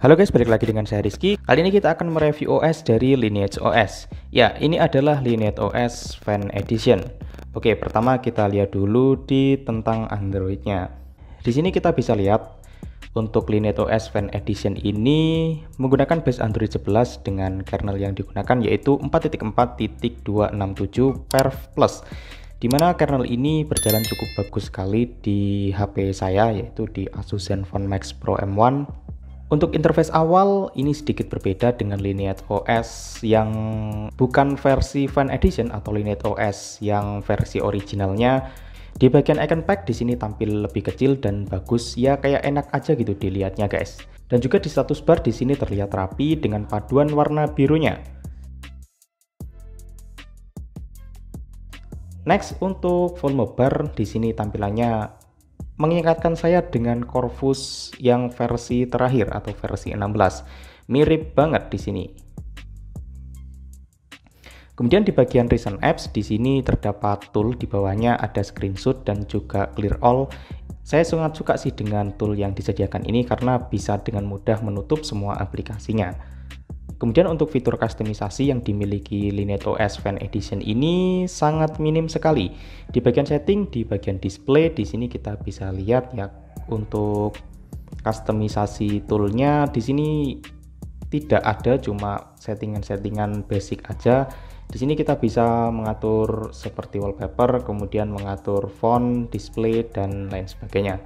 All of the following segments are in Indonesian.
Halo guys, balik lagi dengan saya Rizky. Kali ini kita akan mereview OS dari Lineage OS. Ya, ini adalah Lineage OS Fan Edition. Oke, pertama kita lihat dulu tentang Android-nya. Di sini kita bisa lihat untuk Lineage OS Fan Edition ini menggunakan base Android 11 dengan kernel yang digunakan yaitu 4.4.267 Perf Plus. Dimana kernel ini berjalan cukup bagus sekali di HP saya, yaitu di Asus Zenfone Max Pro M1. Untuk interface awal ini sedikit berbeda dengan Lineage OS yang bukan versi Fan Edition atau Lineage OS yang versi originalnya. Di bagian icon pack di sini tampil lebih kecil dan bagus, ya kayak enak aja gitu dilihatnya guys. Dan juga di status bar di sini terlihat rapi dengan paduan warna birunya. Next, untuk volume bar di sini tampilannya mengingatkan saya dengan Corvus yang versi terakhir atau versi 16. Mirip banget di sini. Kemudian di bagian recent apps di sini terdapat tool, di bawahnya ada screenshot dan juga clear all. Saya sangat suka sih dengan tool yang disediakan ini karena bisa dengan mudah menutup semua aplikasinya. Kemudian untuk fitur kustomisasi yang dimiliki Lineage OS Fan Edition ini sangat minim sekali. Di bagian setting, di bagian display, di sini kita bisa lihat ya untuk kustomisasi toolnya di sini tidak ada, cuma settingan-settingan basic aja. Di sini kita bisa mengatur seperti wallpaper, kemudian mengatur font, display dan lain sebagainya.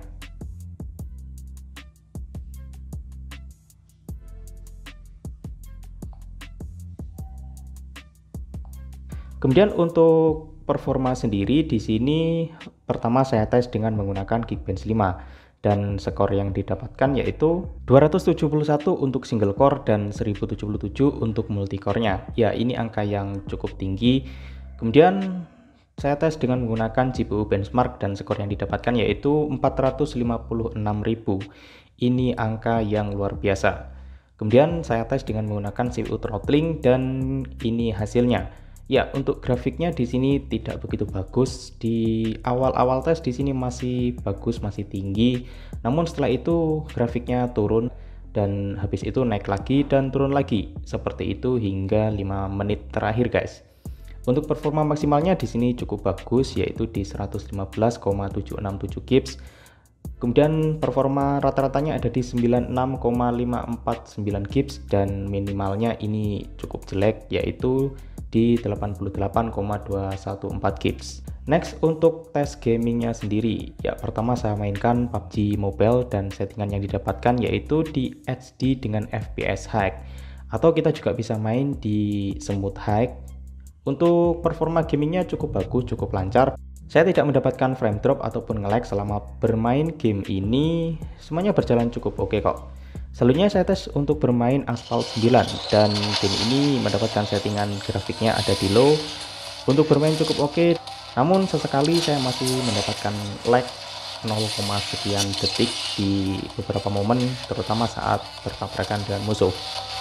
Kemudian untuk performa sendiri di sini pertama saya tes dengan menggunakan Geekbench 5 dan skor yang didapatkan yaitu 271 untuk single core dan 1077 untuk multicore-nya. Ya, ini angka yang cukup tinggi. Kemudian saya tes dengan menggunakan GPU benchmark dan skor yang didapatkan yaitu 456.000. Ini angka yang luar biasa. Kemudian saya tes dengan menggunakan CPU throttling dan ini hasilnya. Ya, untuk grafiknya di sini tidak begitu bagus. Di awal-awal tes di sini masih bagus, masih tinggi. Namun setelah itu grafiknya turun dan habis itu naik lagi dan turun lagi. Seperti itu hingga 5 menit terakhir, guys. Untuk performa maksimalnya di sini cukup bagus yaitu di 115,767 GHz. Kemudian performa rata-ratanya ada di 96,549 GHz dan minimalnya ini cukup jelek yaitu di 88,214 GHz. Next, untuk tes gamingnya sendiri, ya pertama saya mainkan PUBG Mobile dan settingan yang didapatkan yaitu di HD dengan FPS high, atau kita juga bisa main di smooth high. Untuk performa gamingnya cukup bagus, cukup lancar. Saya tidak mendapatkan frame drop ataupun nge-lag selama bermain game ini, semuanya berjalan cukup oke kok. Selanjutnya saya tes untuk bermain Asphalt 9 dan game ini mendapatkan settingan grafiknya ada di low. Untuk bermain cukup oke, namun sesekali saya masih mendapatkan lag 0, sekian detik di beberapa momen, terutama saat bertabrakan dengan musuh.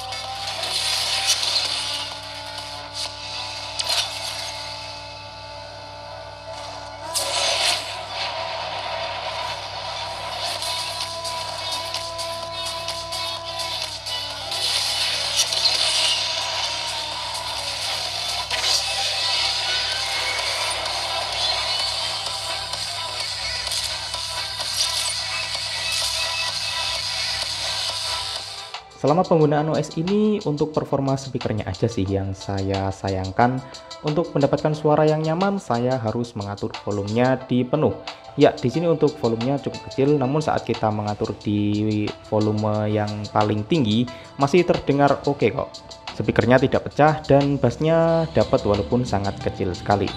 Selama penggunaan OS ini untuk performa speakernya aja sih yang saya sayangkan. Untuk mendapatkan suara yang nyaman saya harus mengatur volumenya di penuh. Ya, di sini untuk volumenya cukup kecil, namun saat kita mengatur di volume yang paling tinggi masih terdengar oke kok. Speakernya tidak pecah dan bassnya dapat walaupun sangat kecil sekali.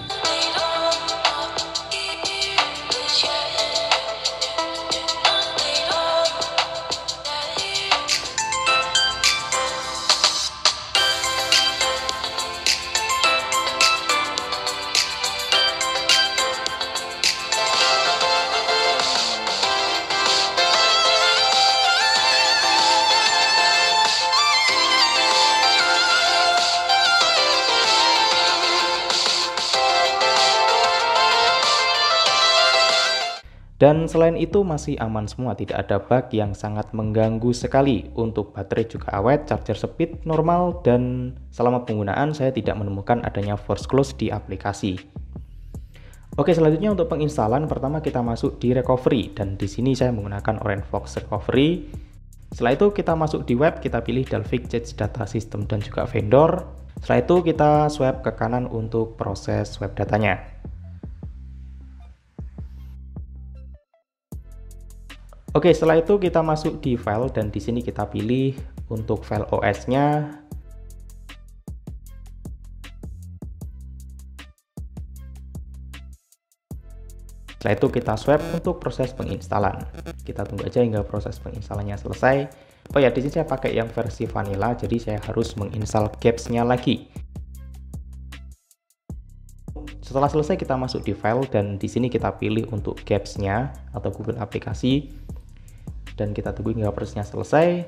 Dan selain itu masih aman semua, tidak ada bug yang sangat mengganggu sekali. Untuk baterai juga awet, charger speed normal, dan selama penggunaan saya tidak menemukan adanya force close di aplikasi. Oke, selanjutnya untuk penginstalan, pertama kita masuk di recovery, dan di sini saya menggunakan OrangeFox Recovery. Setelah itu kita masuk di web, kita pilih Dalvik Change Data System dan juga vendor. Setelah itu kita swipe ke kanan untuk proses web datanya. Oke, setelah itu kita masuk di file dan di sini kita pilih untuk file OS-nya. Setelah itu kita swipe untuk proses penginstalan. Kita tunggu aja hingga proses penginstalannya selesai. Oh ya, di sini saya pakai yang versi vanilla, jadi saya harus menginstal GApps-nya lagi. Setelah selesai kita masuk di file dan di sini kita pilih untuk GApps-nya atau Google Aplikasi. Dan kita tunggu hingga prosesnya selesai.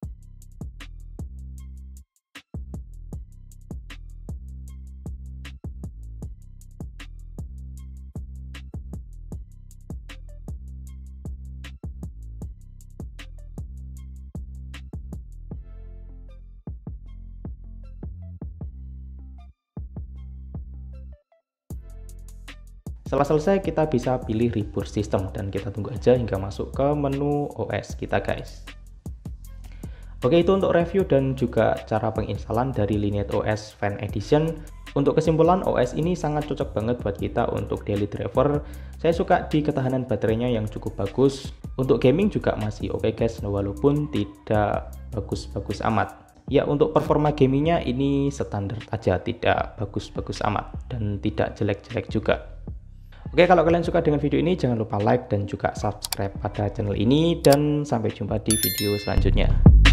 Setelah selesai kita bisa pilih reboot system dan kita tunggu aja hingga masuk ke menu OS kita guys. Oke, itu untuk review dan juga cara penginstalan dari Lineage OS Fan Edition. Untuk kesimpulan, OS ini sangat cocok banget buat kita untuk daily driver. Saya suka di ketahanan baterainya yang cukup bagus. Untuk gaming juga masih oke guys, walaupun tidak bagus-bagus amat. Ya, untuk performa gamingnya ini standar aja, tidak bagus-bagus amat dan tidak jelek-jelek juga. Oke, kalau kalian suka dengan video ini jangan lupa like dan juga subscribe pada channel ini, dan sampai jumpa di video selanjutnya.